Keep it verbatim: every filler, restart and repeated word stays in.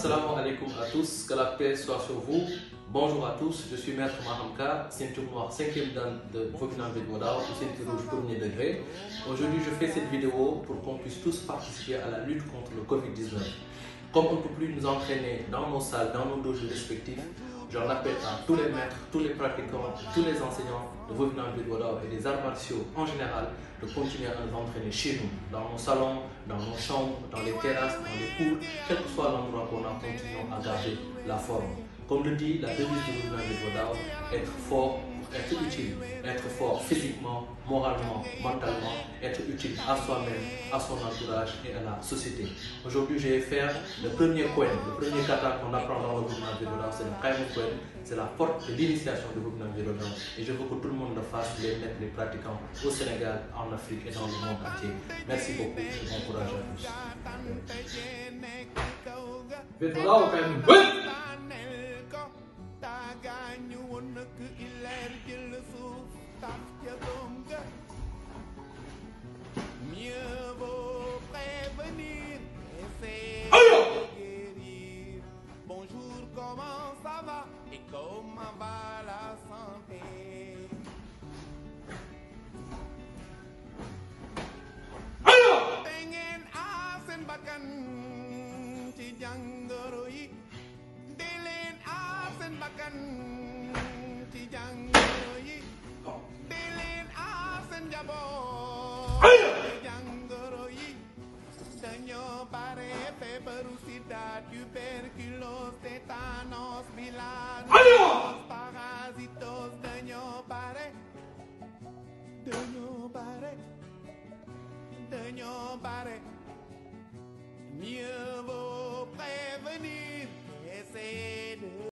Assalamu alaikum à tous, que la paix soit sur vous. Bonjour à tous, je suis Maître Mahamka, ceinture noire cinquième dan de Voguinam Vedmoda, ceinture rouge premier degré. Aujourd'hui, je fais cette vidéo pour qu'on puisse tous participer à la lutte contre le Covid dix-neuf. Comme on ne peut plus nous entraîner dans nos salles, dans nos dojos respectifs, j'en appelle à tous les maîtres, tous les pratiquants, tous les enseignants de Voguinam Vedmoda et des arts martiaux en général de continuer à nous entraîner chez nous, dans nos salons, dans nos chambres, dans les terrasses, dans les cours, quel que soit l'endroit qu'on a, continuons à garder la forme. Comme le dit la devise de Voguinam Vedmoda, être fort pour être utile, être fort physiquement, moralement, mentalement, être utile à soi-même, à son entourage et à la société. Aujourd'hui, je vais faire le premier coin, le premier kata qu'on apprend dans le Voguinam Vedmoda, c'est le Kaimu Coin, c'est la porte de l'initiation de Voguinam Vedmoda. Et je veux que tout le monde le fasse, les maîtres, les pratiquants au Sénégal, en Afrique et dans le monde entier. Merci beaucoup et bon courage à tous. Vedmoda au Kaimu Coin. Mieux vaut prévenir et c'est guérir. Bonjour, comment ça va et comment va la santé? Tengen asen bakan ci jangoro yi. Delen asen bakan ci jangoro yi. Delen asen jabo. Jangoro yi dañoo bare feebaru sida, tuberculose, tétanos, bilharziose, parasitos dañoo bare, dañoo bare, dañoo bare. Mieux